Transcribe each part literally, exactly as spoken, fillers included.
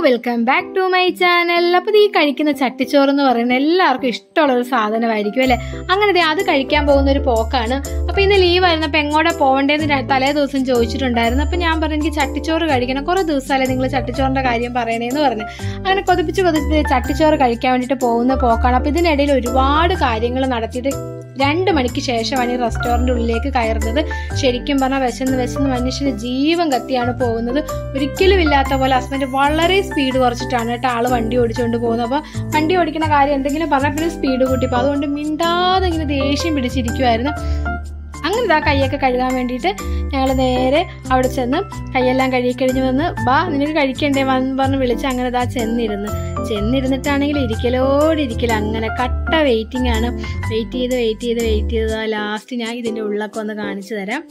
Welcome back to my channel. അപ്പോൾ ഈ കഴിക്കുന്ന ചട്ടിച്ചോറ് എന്ന് പറയുന്നത് എല്ലാവർക്കും ഇഷ്ടമുള്ള ഒരു സാധനമായിരിക്കും അല്ലേ. അങ്ങനെ അത് കഴിക്കാൻ പോകുന്ന ഒരു പോക്കാണ്. അപ്പോൾ ഇന്ന് ലീവ് ആയിരുന്നപ്പോൾ എങ്ങോട്ടാ പോകേണ്ടതെന്ന് തലേ ദിവസം ചോദിച്ചിട്ടുണ്ടായിരുന്നു. അപ്പോൾ ഞാൻ പറഞ്ഞു എനിക്ക് ചട്ടിച്ചോറ് കഴിക്കണം, കുറേ ദിവസമല്ലേ നിങ്ങൾ ചട്ടിച്ചോറിന്റെ കാര്യം പറയണേന്ന് പറഞ്ഞു. അങ്ങനെ കൊതിപ്പിച്ച് കൊതിപ്പിച്ച് ചട്ടിച്ചോറ് കഴിക്കാൻ വേണ്ടിയിട്ട് പോകുന്ന പോക്കാണ്. അപ്പോൾ ഇതിനിടയിൽ ഒരുപാട് കാര്യങ്ങൾ നടത്തിയിട്ട് രണ്ട് മണിക്ക് ശേഷമാണ് ഈ റെസ്റ്റോറന്റ് ഉള്ളിലേക്ക് കയറുന്നത്. ശരിക്കും പറഞ്ഞാൽ വിശന്ന് വിശന്ന് മനുഷ്യന് ജീവൻ കത്തിയാണ് പോകുന്നത്. ഒരിക്കലും ഇല്ലാത്ത പോലെ ഹസ്ബൻഡ് വളരെ സ്പീഡ് കുറച്ചിട്ടാണ് കേട്ടോ ആള് വണ്ടി ഓടിച്ചുകൊണ്ട് പോകുന്നത്. അപ്പൊ വണ്ടി ഓടിക്കുന്ന കാര്യം എന്തെങ്കിലും പറഞ്ഞാൽ പിന്നെ സ്പീഡ് കൂട്ടിപ്പോ അതുകൊണ്ട് മിണ്ടാതെ ഇങ്ങനെ ദേഷ്യം പിടിച്ചിരിക്കുമായിരുന്നു. അങ്ങനെ ഇതാ കൈയൊക്കെ കഴുകാൻ വേണ്ടിയിട്ട് ഞങ്ങൾ നേരെ അവിടെ ചെന്ന് കൈയെല്ലാം കഴുകി കഴിഞ്ഞ് വന്ന് ബാ നിനക്ക് കഴിക്കണ്ടേ വന്ന് പറഞ്ഞ് വിളിച്ച് അങ്ങനെ ഇതാ ചെന്നിരുന്ന് ചെന്നിരുന്നിട്ടാണെങ്കിൽ ഇരിക്കലോടിരിക്കല അങ്ങനെ കട്ട വെയിറ്റിംഗ് ആണ്. വെയിറ്റ് ചെയ്ത് വെയിറ്റ് ചെയ്ത് വെയിറ്റ് ചെയ്ത് ലാസ്റ്റ് ഞാൻ ഇതിന്റെ ഉള്ളൊക്കെ ഒന്ന് കാണിച്ചു തരാം.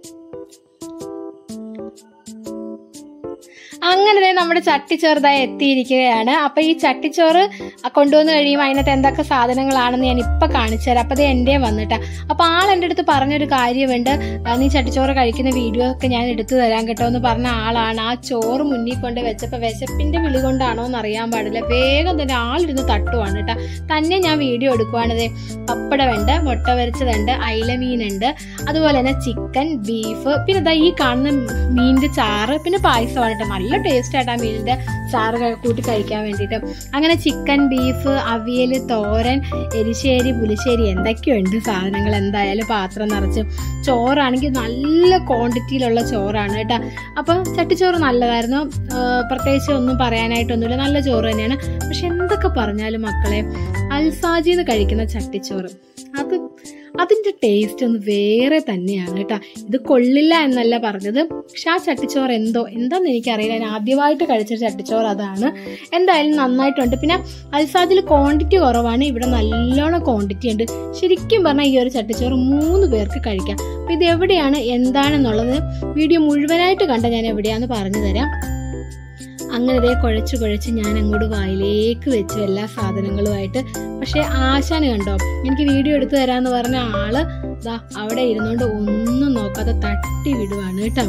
അങ്ങനെ നമ്മുടെ ചട്ടിച്ചോറുതായി എത്തിയിരിക്കുകയാണ്. അപ്പൊ ഈ ചട്ടിച്ചോറ് കൊണ്ടുവന്ന് കഴിയുമ്പോൾ അതിനകത്ത് എന്തൊക്കെ സാധനങ്ങളാണെന്ന് ഞാൻ ഇപ്പൊ കാണിച്ചു തരാം. അപ്പൊ അത് എന്റെ വന്നിട്ടാ. അപ്പൊ ആൾ എൻ്റെ അടുത്ത് പറഞ്ഞൊരു കാര്യമുണ്ട്, നീ ചട്ടിച്ചോറ് കഴിക്കുന്ന വീഡിയോ ഒക്കെ ഞാൻ എടുത്തു തരാൻ കേട്ടോ എന്ന് പറഞ്ഞ ആളാണ്. ആ ചോറ് മുന്നിൽ കൊണ്ട് വെച്ചപ്പോ വിശപ്പിന്റെ വിളി കൊണ്ടാണോ എന്ന് അറിയാൻ പാടില്ല, വേഗം തന്നെ ആളിരുന്ന് തട്ടുവാണ് കേട്ടോ. തന്നെ ഞാൻ വീഡിയോ എടുക്കുവാണത്. പപ്പടമുണ്ട്, മുട്ട വരച്ചതുണ്ട്, അയിലമീനുണ്ട്, അതുപോലെ തന്നെ ചിക്കൻ, ബീഫ്, പിന്നെ ഇതാ ഈ കാണുന്ന മീനിന്റെ ചാറ്, പിന്നെ പായസമാണ് കേട്ടോ. നല്ല ടേസ്റ്റ് ആയിട്ട് ആ മീനിന്റെ ചാറ് കൂട്ടി കഴിക്കാൻ വേണ്ടിയിട്ട്. അങ്ങനെ ചിക്കൻ, ബീഫ്, അവിയൽ, തോരൻ, എരിശ്ശേരി, പുളിശ്ശേരി എന്തൊക്കെയുണ്ട് സാധനങ്ങൾ. എന്തായാലും പാത്രം നിറച്ച് ചോറാണെങ്കിൽ നല്ല ക്വാണ്ടിറ്റിയിലുള്ള ചോറാണ് കേട്ടോ. അപ്പം ചട്ടിച്ചോറ് നല്ലതായിരുന്നു, പ്രത്യേകിച്ച് ഒന്നും പറയാനായിട്ടൊന്നുമില്ല, നല്ല ചോറ് തന്നെയാണ്. പക്ഷെ എന്തൊക്കെ പറഞ്ഞാലും മക്കളെ അൽസാജിന്ന് കഴിക്കുന്ന ചട്ടിച്ചോറ് അത് അതിന്റെ ടേസ്റ്റ് ഒന്ന് വേറെ തന്നെയാണ് കേട്ടോ. ഇത് കൊള്ളില്ല എന്നല്ല പറഞ്ഞത്, പക്ഷെ ആ ചട്ടിച്ചോറ് എന്തോ എന്താന്ന് എനിക്കറിയില്ല. ഞാൻ ആദ്യമായിട്ട് കഴിച്ച ചട്ടിച്ചോറ് അതാണ്. എന്തായാലും നന്നായിട്ടുണ്ട്. പിന്നെ അൽസാജിൽ ക്വാണ്ടിറ്റി കുറവാണ്, ഇവിടെ നല്ലോണം ക്വാണ്ടിറ്റി ഉണ്ട്. ശരിക്കും പറഞ്ഞാൽ ഈ ഒരു ചട്ടിച്ചോറ് മൂന്ന് പേർക്ക് കഴിക്കാം. അപ്പൊ ഇത് എവിടെയാണ് എന്താണെന്നുള്ളത് വീഡിയോ മുഴുവനായിട്ട് കണ്ട ഞാൻ എവിടെയാന്ന് പറഞ്ഞു തരാം. അങ്ങനെ ഇതേ കുഴച്ച് കുഴച്ച് ഞാൻ അങ്ങോട്ട് വായിലേക്ക് വെച്ചു എല്ലാ സാധനങ്ങളുമായിട്ട്. പക്ഷെ ആശാന് കണ്ടോ, എനിക്ക് വീഡിയോ എടുത്തു തരാന്ന് പറഞ്ഞ ആള് ദാ അവിടെ ഇരുന്നോണ്ട് ഒന്നും നോക്കാതെ തട്ടി വിടുവാണ് കേട്ടോ.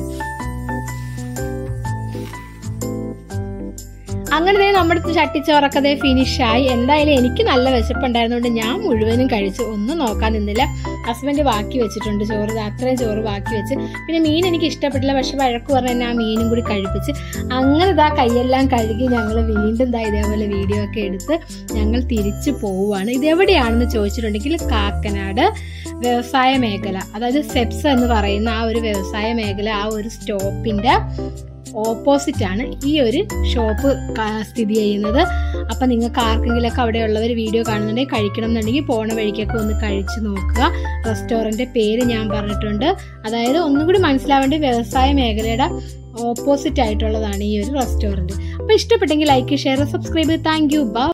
അങ്ങനെ നമ്മുടെ ചട്ടിച്ചോറൊക്കെ അതേ ഫിനിഷായി. എന്തായാലും എനിക്ക് നല്ല വിശപ്പുണ്ടായിരുന്നോണ്ട് ഞാൻ മുഴുവനും കഴിച്ചു, ഒന്നും നോക്കാൻ നിന്നില്ല. ഹസ്ബൻഡ് ബാക്കി വെച്ചിട്ടുണ്ട് ചോറ്, അത്രയും ചോറ് ബാക്കി വെച്ച്. പിന്നെ മീൻ എനിക്ക് ഇഷ്ടപ്പെട്ടില്ല, പക്ഷെ വഴക്ക് പറഞ്ഞ് തന്നെ ആ മീനും കൂടി കഴിപ്പിച്ച്. അങ്ങനെ ഇതാ കൈയെല്ലാം കഴുകി ഞങ്ങൾ വീണ്ടും ഇതാ ഇതേപോലെ വീഡിയോ ഒക്കെ എടുത്ത് ഞങ്ങൾ തിരിച്ചു പോവുകയാണ്. ഇതെവിടെയാണെന്ന് ചോദിച്ചിട്ടുണ്ടെങ്കിൽ കാക്കനാട് വ്യവസായ മേഖല, അതായത് സെപ്സ് എന്ന് പറയുന്ന ആ ഒരു വ്യവസായ മേഖല, ആ ഒരു സ്റ്റോപ്പിന്റെ ഓപ്പോസിറ്റ് ആണ് ഈ ഒരു ഷോപ്പ് സ്ഥിതി ചെയ്യുന്നത്. അപ്പൊ നിങ്ങൾക്ക് ആർക്കെങ്കിലൊക്കെ അവിടെയുള്ളവർ വീഡിയോ കാണുന്നുണ്ടെങ്കിൽ കഴിക്കണം എന്നുണ്ടെങ്കിൽ പോണ വഴിക്കൊക്കെ ഒന്ന് കഴിച്ചു നോക്കുക. റെസ്റ്റോറന്റ് പേര് ഞാൻ പറഞ്ഞിട്ടുണ്ട്. അതായത് ഒന്നും കൂടി മനസ്സിലാവേണ്ടി വ്യവസായ മേഖലയുടെ ഓപ്പോസിറ്റ് ആയിട്ടുള്ളതാണ് ഈ ഒരു റെസ്റ്റോറന്റ്. അപ്പൊ ഇഷ്ടപ്പെട്ടെങ്കിൽ like, share, subscribe. Thank you. By.